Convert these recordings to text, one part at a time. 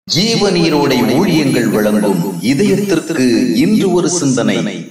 ஜீவநீரோடை ஊழியங்கள் வழங்கும் இதயத்திற்கு இன்று ஒரு சிந்தனை.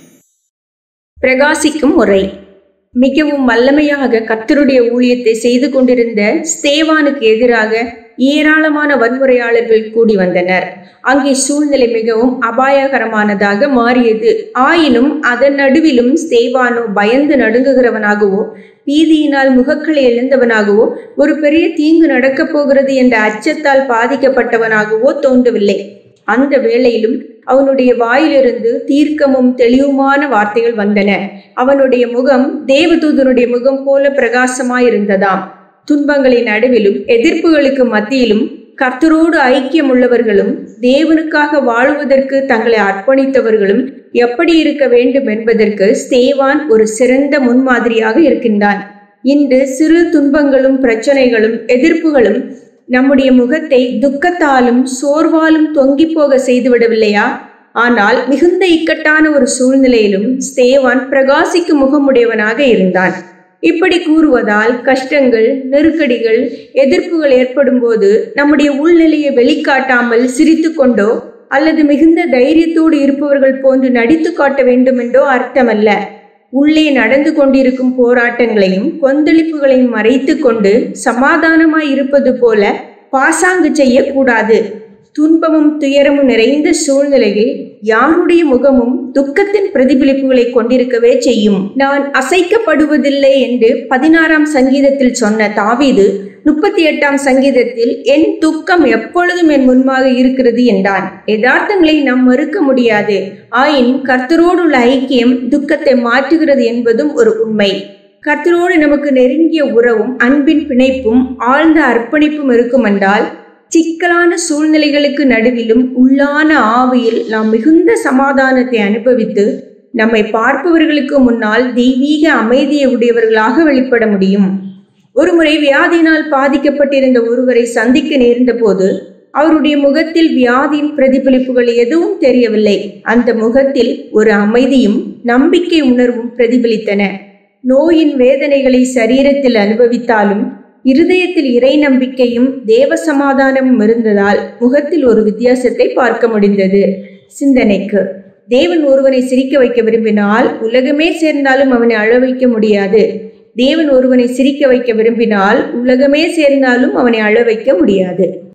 பிரகாசிக்கும் முறை. மிகவும் வல்லமையாக கர்த்தருடைய ஊழியத்தை செய்து கொண்டிருந்த ஸ்தேவானுக்கு எதிராக ஏராளமான வன்முறையாளர்கள் கூடி வந்தனர். அங்கே சூழ்நிலை மிகவும் அபாயகரமானதாக மாறியது. ஆயினும் அதன் நடுவிலும் ஸ்தேவானோ பயந்து நடுங்குகிறவனாகவோ பீதியினால் முகக்களை இழந்தவனாகவோ ஒரு பெரிய தீங்கு நடக்கப் போகிறது என்ற அச்சத்தால் பாதிக்கப்பட்டவனாகவோ தோன்றவில்லை. அந்த வேளையிலும் அவனுடைய வாயிலிருந்து தீர்க்கமும் தெளிவுமான வார்த்தைகள் வந்தன. அவனுடைய முகம் தேவதூதனுடைய முகம் போல பிரகாசமாயிருந்ததாம். துன்பங்களின் நடுவிலும் எதிர்ப்புகளுக்கு மத்தியிலும் கர்த்தரோடு ஐக்கியம் உள்ளவர்களும் தேவனுக்காக வாழுவதற்கு தங்களை அர்ப்பணித்தவர்களும் எப்படி இருக்க வேண்டும் என்பதற்கு ஸ்தேவான் ஒரு சிறந்த முன்மாதிரியாக இருக்கின்றான். இன்று சிறு துன்பங்களும் பிரச்சனைகளும் எதிர்ப்புகளும் நம்முடைய முகத்தை துக்கத்தாலும் சோர்வாலும் தொங்கி போக செய்துவிடவில்லையா? ஆனால் மிகுந்த இக்கட்டான ஒரு சூழ்நிலையிலும் ஸ்தேவான் பிரகாசிக்கும் முகமுடையவனாக இருந்தான். இப்படி கூறுவதால் கஷ்டங்கள், நெருக்கடிகள், எதிர்ப்புகள் ஏற்படும் போது நம்முடைய உள்நிலையை வெளிக்காட்டாமல் சிரித்து கொண்டோ அல்லது மிகுந்த தைரியத்தோடு இருப்பவர்கள் போன்று நடித்து காட்ட வேண்டும் என்றோ அர்த்தமல்ல. உள்ளே நடந்து கொண்டிருக்கும் போராட்டங்களையும் கொந்தளிப்புகளையும் மறைத்து கொண்டு சமாதானமாய் இருப்பது போல பாசாங்கு செய்யக்கூடாது. துன்பமும் துயரமும் நிறைந்த சூழ்நிலையில் யாருடைய முகமும் துக்கத்தின் பிரதிபலிப்புகளை கொண்டிருக்கவே செய்யும். நான் அசைக்கப்படுவதில்லை என்று 16ஆம் சங்கீதத்தில் சொன்ன தாவீது 38ஆம் சங்கீதத்தில் என் துக்கம் எப்பொழுதும் என் முன்பாக இருக்கிறது என்றான். யதார்த்தங்களை நாம் மறுக்க முடியாது. ஆயினும் கர்த்தரோடு உள்ள ஐக்கியம் துக்கத்தை மாற்றுகிறது என்பதும் ஒரு உண்மை. கர்த்தரோடு நமக்கு நெருங்கிய உறவும் அன்பின் பிணைப்பும் ஆழ்ந்த அர்ப்பணிப்பும் இருக்கும் என்றால் சிக்கலான சூழ்நிலைகளுக்கு நடுவிலும் உள்ளான ஆவியில் நாம் மிகுந்த சமாதானத்தை அனுபவித்து நம்மை பார்ப்பவர்களுக்கு முன்னால் தெய்வீக அமைதியை உடையவர்களாக வெளிப்பட முடியும். ஒருமுறை வியாதியினால் பாதிக்கப்பட்டிருந்த ஒருவரை சந்திக்க நேர்ந்த போது அவருடைய முகத்தில் வியாதியின் பிரதிபலிப்புகள் எதுவும் தெரியவில்லை. அந்த முகத்தில் ஒரு அமைதியும் நம்பிக்கை உணர்வும் பிரதிபலித்தன. நோயின் வேதனைகளை சரீரத்தில் அனுபவித்தாலும் இருதயத்தில் இறை நம்பிக்கையும் தேவ சமாதானமும் இருந்ததால் முகத்தில் ஒரு வித்தியாசத்தை பார்க்க முடிந்தது. சிந்தனைக்கு: தேவன் ஒருவனை சிரிக்க வைக்க விரும்பினால் உலகமே சேர்ந்தாலும் அவனை அழ வைக்க முடியாது. தேவன் ஒருவனை சிரிக்க வைக்க விரும்பினால் உலகமே சேர்ந்தாலும் அவனை அழ வைக்க முடியாது.